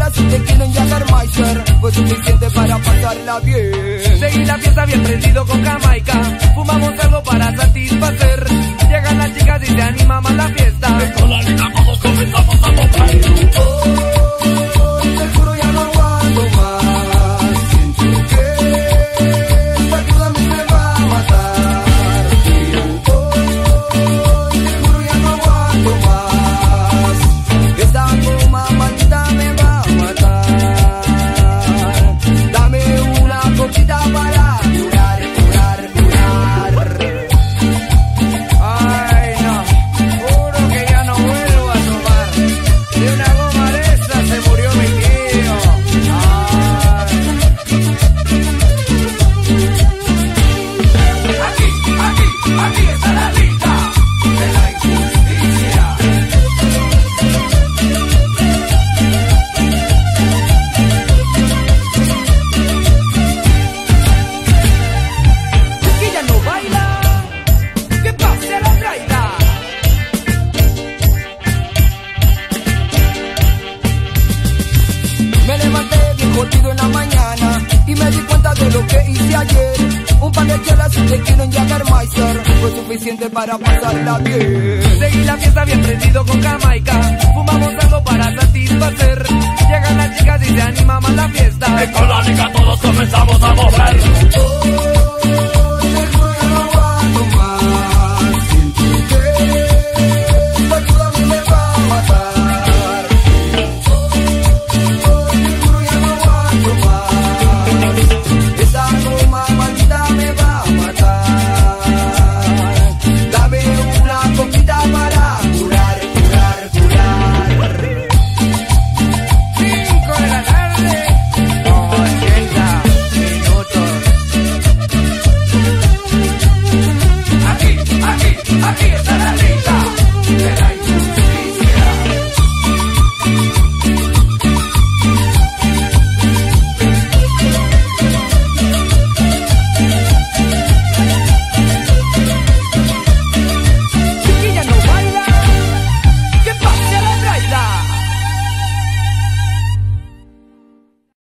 borracheras y te quieren Jägermeister, fue suficiente para pasarla bien. Seguí la fiesta bien prendido con Jamaica, fumamos algo para satisfacer. Llegan las chicas y se anima más la fiesta. Con la liga todos comenzamos a tocar. Te juro ya no aguanto más. Siento que esta cruda a mí me va a matar. Te juro ya no aguanto más. Esta goma maldita me va a matar. Dame una coquita para curar, curar, curar. Ay no, juro que ya no vuelvo a tomar. De una goma de esa se murió mi tío. Ay. Aquí está la lista de la injusticia. Que ya no baila, que pase la traila. Me levanté bien jodido en la mañana y me di cuenta de lo que hice ayer. Un par de chelas y te quiero en Jägermeister, fue suficiente para pasarla bien. Seguí la fiesta bien prendido con Jamaica, fumamos algo para satisfacer. Llegan las chicas y se anima más la fiesta. Y con la liga todos comenzamos a mover. Aquí